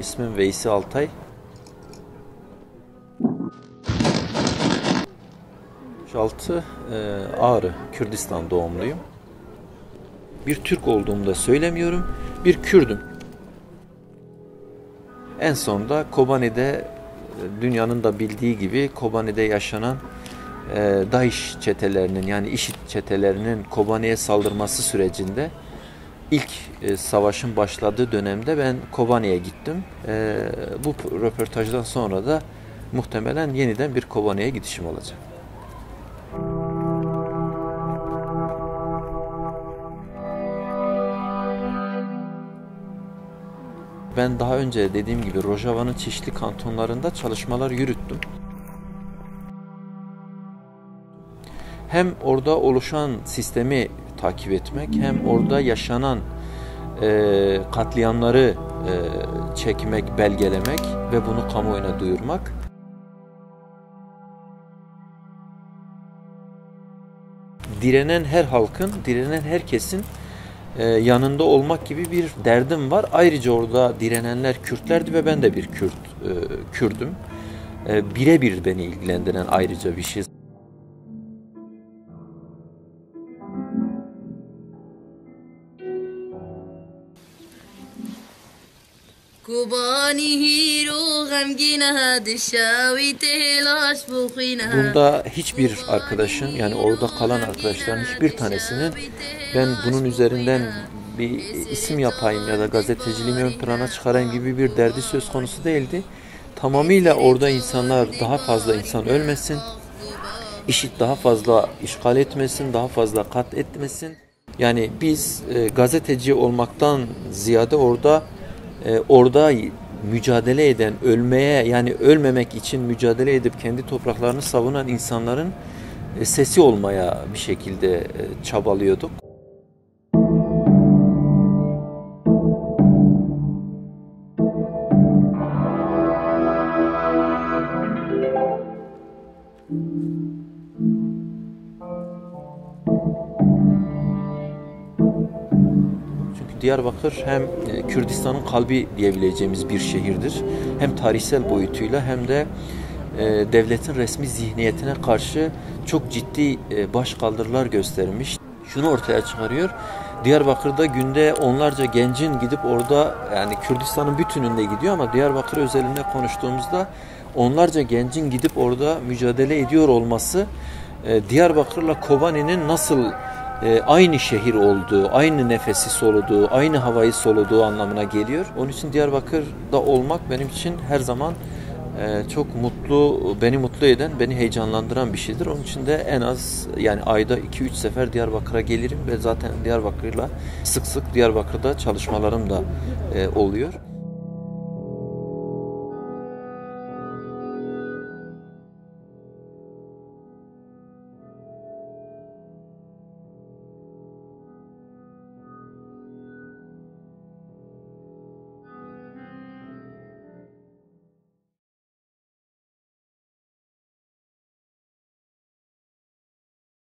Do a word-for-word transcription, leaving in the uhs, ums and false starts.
ismim Veysi Altay. altı Ağrı, Kürdistan doğumluyum. Bir Türk olduğumu da söylemiyorum, bir Kürdüm. En sonunda Kobane'de, dünyanın da bildiği gibi Kobane'de yaşanan e, DAEŞ çetelerinin, yani IŞİD çetelerinin Kobane'ye saldırması sürecinde ilk e, savaşın başladığı dönemde ben Kobane'ye gittim. E, bu röportajdan sonra da muhtemelen yeniden bir Kobane'ye gidişim olacak. Ben daha önce dediğim gibi Rojava'nın çeşitli kantonlarında çalışmalar yürüttüm. Hem orada oluşan sistemi takip etmek, hem orada yaşanan e, katliamları e, çekmek, belgelemek ve bunu kamuoyuna duyurmak. Direnen her halkın, direnen herkesin e, yanında olmak gibi bir derdim var. Ayrıca orada direnenler Kürtlerdi ve ben de bir Kürt, e, Kürdüm. E, birebir beni ilgilendiren ayrıca bir şey. Bunda hiçbir arkadaşın, yani orada kalan arkadaşların hiçbir tanesinin ben bunun üzerinden bir isim yapayım ya da gazeteciliğimi ön plana çıkarayım gibi bir derdi söz konusu değildi. Tamamıyla orada insanlar, daha fazla insan ölmesin, IŞİD daha fazla işgal etmesin, daha fazla kat etmesin. Yani biz e, gazeteci olmaktan ziyade orada e, orada mücadele eden, ölmeye, yani ölmemek için mücadele edip kendi topraklarını savunan insanların e, sesi olmaya bir şekilde e, çabalıyorduk. Diyarbakır hem Kürdistan'ın kalbi diyebileceğimiz bir şehirdir. Hem tarihsel boyutuyla hem de devletin resmi zihniyetine karşı çok ciddi başkaldırılar göstermiş. Şunu ortaya çıkarıyor. Diyarbakır'da günde onlarca gencin gidip orada, yani Kürdistan'ın bütününde gidiyor ama Diyarbakır özelinde konuştuğumuzda onlarca gencin gidip orada mücadele ediyor olması Diyarbakır'la Kobane'nin nasıl E, aynı şehir olduğu, aynı nefesi soluduğu, aynı havayı soluduğu anlamına geliyor. Onun için Diyarbakır'da olmak benim için her zaman e, çok mutlu, beni mutlu eden, beni heyecanlandıran bir şeydir. Onun için de en az, yani ayda iki üç sefer Diyarbakır'a gelirim ve zaten Diyarbakır'la sık sık Diyarbakır'da çalışmalarım da e, oluyor.